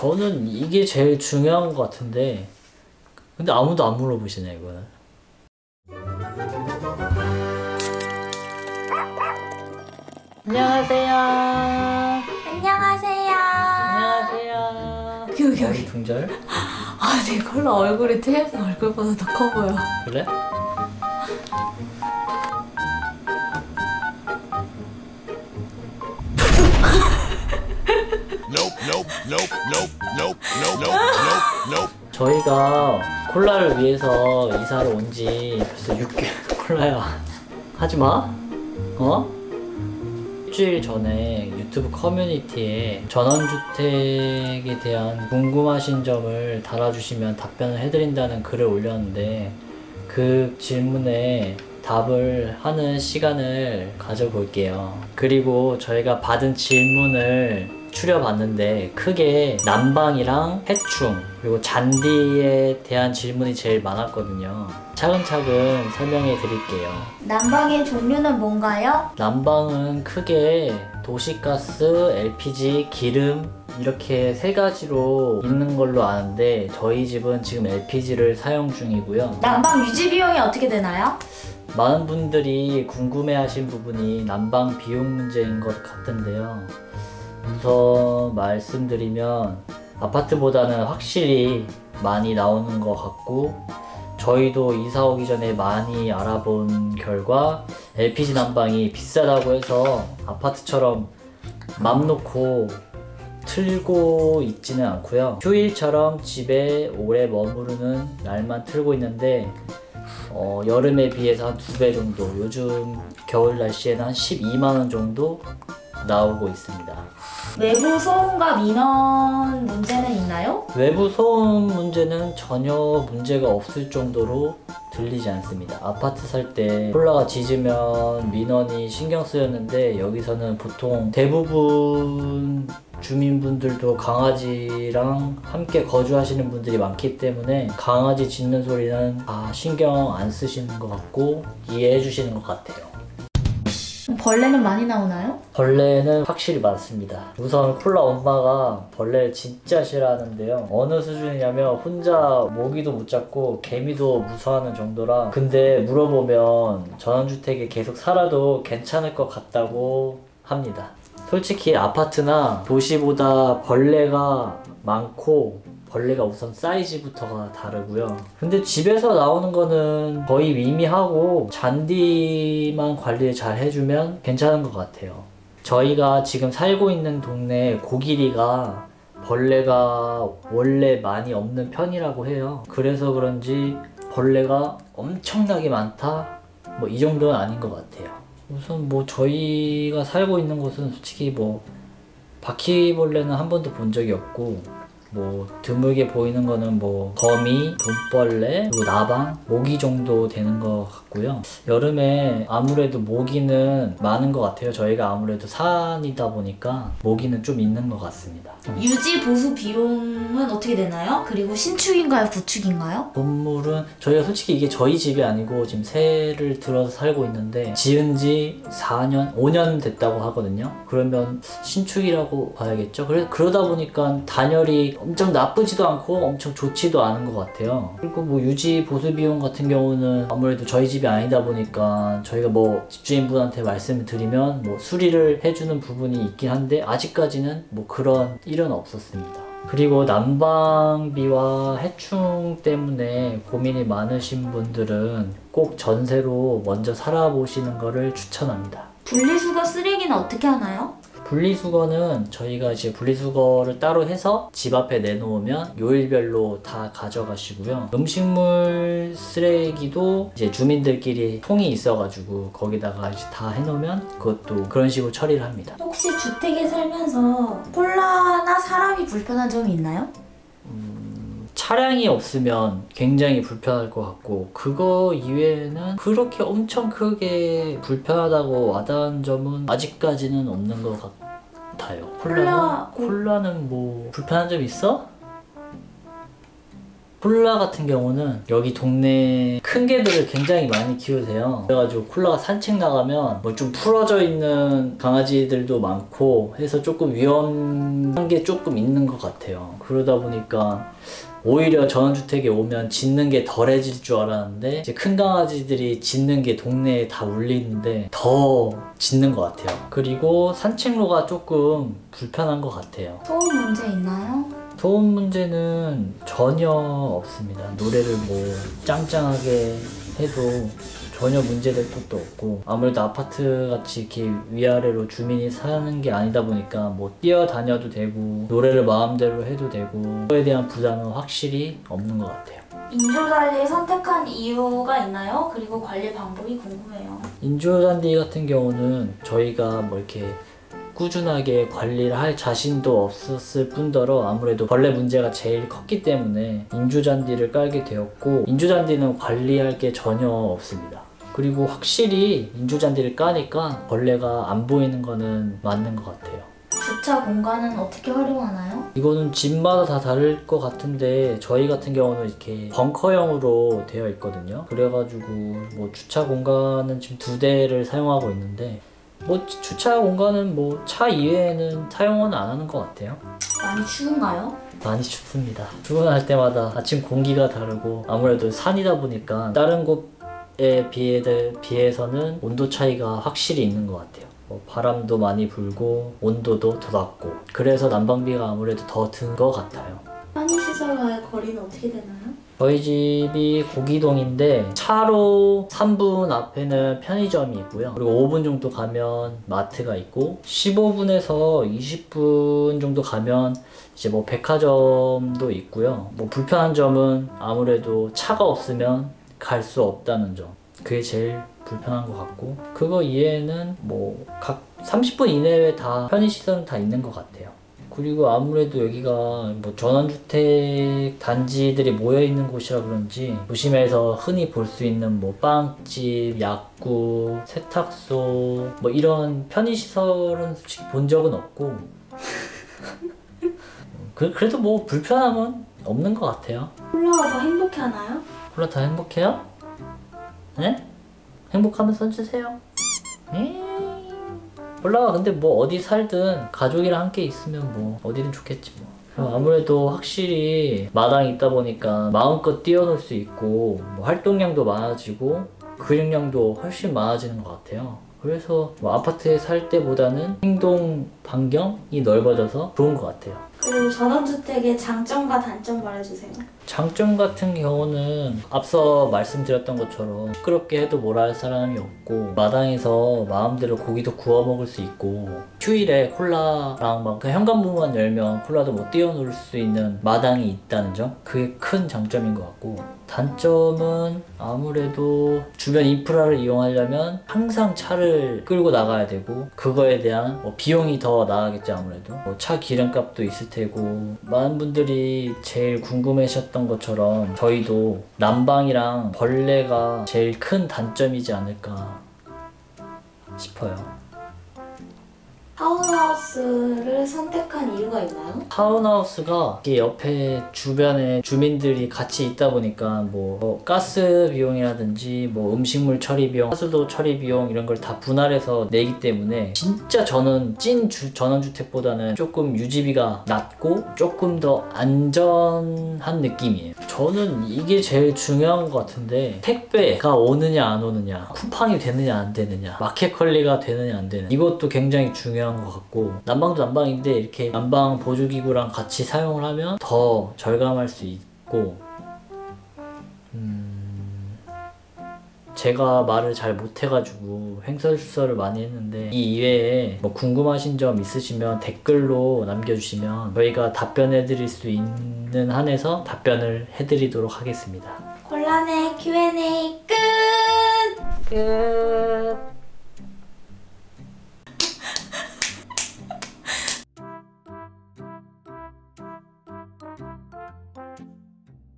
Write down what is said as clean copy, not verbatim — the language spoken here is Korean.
저는 이게 제일 중요한 것 같은데 근데 아무도 안 물어보시네 이거는. 안녕하세요. 안녕하세요. 안녕하세요. 여기. 등절? 아, 내 컬러 얼굴이 TF 얼굴보다 더 커 보여. 그래? 저희가 콜라를 위해서 이사를 온 지 벌써 6개월. 콜라야 하지마. 어? 일주일 전에 유튜브 커뮤니티에 전원주택에 대한 궁금하신 점을 달아주시면 답변을 해드린다는 글을 올렸는데 그 질문에 답을 하는 시간을 가져볼게요. 그리고 저희가 받은 질문을 추려봤는데 크게 난방이랑 해충 그리고 잔디에 대한 질문이 제일 많았거든요. 차근차근 설명해 드릴게요. 난방의 종류는 뭔가요? 난방은 크게 도시가스, LPG, 기름 이렇게 세 가지로 있는 걸로 아는데 저희 집은 지금 LPG를 사용 중이고요. 난방 유지 비용이 어떻게 되나요? 많은 분들이 궁금해하신 부분이 난방 비용 문제인 것 같은데요. 우선 말씀드리면 아파트보다는 확실히 많이 나오는 것 같고 저희도 이사 오기 전에 많이 알아본 결과 LPG 난방이 비싸다고 해서 아파트처럼 맘 놓고 틀고 있지는 않고요. 휴일처럼 집에 오래 머무르는 날만 틀고 있는데 여름에 비해서 한 2배 정도, 요즘 겨울 날씨에는 한 12만원 정도 나오고 있습니다. 외부 소음과 민원 문제는 있나요? 외부 소음 문제는 전혀 문제가 없을 정도로 들리지 않습니다. 아파트 살 때 콜라가 짖으면 민원이 신경 쓰였는데 여기서는 보통 대부분 주민분들도 강아지랑 함께 거주하시는 분들이 많기 때문에 강아지 짖는 소리는 신경 안 쓰시는 것 같고 이해해 주시는 것 같아요. 벌레는 많이 나오나요? 벌레는 확실히 많습니다. 우선 콜라 엄마가 벌레를 진짜 싫어하는데요. 어느 수준이냐면 혼자 모기도 못 잡고 개미도 무서워하는 정도라. 근데 물어보면 전원주택에 계속 살아도 괜찮을 것 같다고 합니다. 솔직히 아파트나 도시보다 벌레가 많고 벌레가 우선 사이즈부터가 다르고요. 근데 집에서 나오는 거는 거의 미미하고 잔디만 관리를 잘 해주면 괜찮은 것 같아요. 저희가 지금 살고 있는 동네 고길이가 벌레가 원래 많이 없는 편이라고 해요. 그래서 그런지 벌레가 엄청나게 많다? 뭐 이 정도는 아닌 것 같아요. 우선 뭐 저희가 살고 있는 곳은 솔직히 뭐 바퀴벌레는 한 번도 본 적이 없고 뭐 드물게 보이는 거는 뭐 거미, 돈벌레, 그리고 나방, 모기 정도 되는 것 같고요. 여름에 아무래도 모기는 많은 것 같아요. 저희가 아무래도 산이다 보니까 모기는 좀 있는 것 같습니다. 유지 보수 비용은 어떻게 되나요? 그리고 신축인가요? 구축인가요? 건물은 저희가 솔직히 이게 저희 집이 아니고 지금 새를 들어서 살고 있는데 지은 지 4년, 5년 됐다고 하거든요. 그러면 신축이라고 봐야겠죠. 그러다 보니까 단열이 엄청 나쁘지도 않고 엄청 좋지도 않은 것 같아요. 그리고 뭐 유지 보수 비용 같은 경우는 아무래도 저희 집이 아니다 보니까 저희가 뭐 집주인분한테 말씀을 드리면 뭐 수리를 해주는 부분이 있긴 한데 아직까지는 뭐 그런 일은 없었습니다. 그리고 난방비와 해충 때문에 고민이 많으신 분들은 꼭 전세로 먼저 살아보시는 것을 추천합니다. 분리수거 쓰레기는 어떻게 하나요? 분리수거는 저희가 이제 분리수거를 따로 해서 집 앞에 내놓으면 요일별로 다 가져가시고요. 음식물 쓰레기도 이제 주민들끼리 통이 있어가지고 거기다가 이제 다 해놓으면 그것도 그런 식으로 처리를 합니다. 혹시 주택에 살면서 콜라나 사람이 불편한 점이 있나요? 차량이 없으면 굉장히 불편할 것 같고 그거 이외에는 그렇게 엄청 크게 불편하다고 와닿은 점은 아직까지는 없는 것 같아요. 콜라는 뭐 불편한 점 있어? 콜라 같은 경우는 여기 동네 큰 개들을 굉장히 많이 키우세요. 그래가지고 콜라가 산책 나가면 뭐 좀 풀어져 있는 강아지들도 많고 해서 조금 위험한 게 조금 있는 것 같아요. 그러다 보니까 오히려 전원주택에 오면 짖는 게 덜해질 줄 알았는데 이제 큰 강아지들이 짖는 게 동네에 다 울리는데 더 짖는 것 같아요. 그리고 산책로가 조금 불편한 것 같아요. 소음 문제 있나요? 소음 문제는 전혀 없습니다. 노래를 뭐 짱짱하게 해도 전혀 문제될 것도 없고, 아무래도 아파트 같이 이렇게 위아래로 주민이 사는 게 아니다 보니까 뭐 뛰어다녀도 되고 노래를 마음대로 해도 되고 그거에 대한 부담은 확실히 없는 것 같아요. 인조잔디 선택한 이유가 있나요? 그리고 관리 방법이 궁금해요. 인조잔디 같은 경우는 저희가 뭐 이렇게 꾸준하게 관리를 할 자신도 없었을 뿐더러 아무래도 벌레 문제가 제일 컸기 때문에 인조잔디를 깔게 되었고, 인조잔디는 관리할 게 전혀 없습니다. 그리고 확실히 인조잔디를 까니까 벌레가 안 보이는 거는 맞는 것 같아요. 주차 공간은 어떻게 활용하나요? 이거는 집마다 다 다를 것 같은데 저희 같은 경우는 이렇게 벙커형으로 되어 있거든요. 그래가지고 뭐 주차 공간은 지금 2대를 사용하고 있는데 뭐 주차 공간은 뭐 차 이외에는 사용은 안 하는 것 같아요. 많이 추운가요? 많이 춥습니다. 출근할 때마다 아침 공기가 다르고 아무래도 산이다 보니까 다른 곳에 비해서는 온도 차이가 확실히 있는 것 같아요. 뭐 바람도 많이 불고 온도도 더 낮고 그래서 난방비가 아무래도 더 든 것 같아요. 편의시설과의 거리는 어떻게 되나요? 저희 집이 고기동인데 차로 3분 앞에는 편의점이 있고요. 그리고 5분 정도 가면 마트가 있고 15분에서 20분 정도 가면 이제 뭐 백화점도 있고요. 뭐 불편한 점은 아무래도 차가 없으면 갈 수 없다는 점. 그게 제일 불편한 것 같고, 그거 이외에는 뭐 각 30분 이내에 다 편의시설은 다 있는 것 같아요. 그리고 아무래도 여기가 뭐 전원주택 단지들이 모여있는 곳이라 그런지 도심에서 흔히 볼 수 있는 뭐 빵집, 약국, 세탁소 뭐 이런 편의시설은 솔직히 본 적은 없고 그래도 뭐 불편함은 없는 것 같아요. 콜라가 더 행복해하나요? 콜라 더 행복해요? 네? 행복하면 써주세요. 콜라가 근데 뭐 어디 살든 가족이랑 함께 있으면 뭐 어디든 좋겠지 뭐. 아무래도 확실히 마당이 있다 보니까 마음껏 뛰어놀 수 있고 뭐 활동량도 많아지고 근육량도 훨씬 많아지는 것 같아요. 그래서 뭐 아파트에 살 때보다는 행동 반경이 넓어져서 좋은 것 같아요. 그리고 전원주택의 장점과 단점 말해주세요. 장점 같은 경우는 앞서 말씀드렸던 것처럼 시끄럽게 해도 뭐라 할 사람이 없고 마당에서 마음대로 고기도 구워 먹을 수 있고 휴일에 콜라랑 막 그 현관문만 열면 콜라도 뭐 뛰어놀 수 있는 마당이 있다는 점, 그게 큰 장점인 것 같고, 단점은 아무래도 주변 인프라를 이용하려면 항상 차를 끌고 나가야 되고 그거에 대한 뭐 비용이 더 나가겠죠. 아무래도 뭐 차 기름값도 있을 테고. 많은 분들이 제일 궁금해하셨던 것처럼 저희도 난방이랑 벌레가 제일 큰 단점이지 않을까 싶어요. 타운하우스를 선택한 이유가 있나요? 타운하우스가 이게 옆에 주변에 주민들이 같이 있다 보니까 뭐 가스 비용이라든지 뭐 음식물 처리 비용, 하수도 처리 비용 이런 걸 다 분할해서 내기 때문에 진짜 저는 전원주택보다는 조금 유지비가 낮고 조금 더 안전한 느낌이에요. 저는 이게 제일 중요한 것 같은데, 택배가 오느냐 안 오느냐, 쿠팡이 되느냐 안 되느냐, 마켓 관리가 되느냐 안 되느냐, 이것도 굉장히 중요한 것 같고, 난방도 난방인데 이렇게 난방 보조기구랑 같이 사용을 하면 더 절감할 수 있고, 제가 말을 잘 못해가지고 횡설수설을 많이 했는데 이 이외에 뭐 궁금하신 점 있으시면 댓글로 남겨주시면 저희가 답변해드릴 수 있는 한에서 답변을 해드리도록 하겠습니다. 콜라네 Q&A 끝! 끝.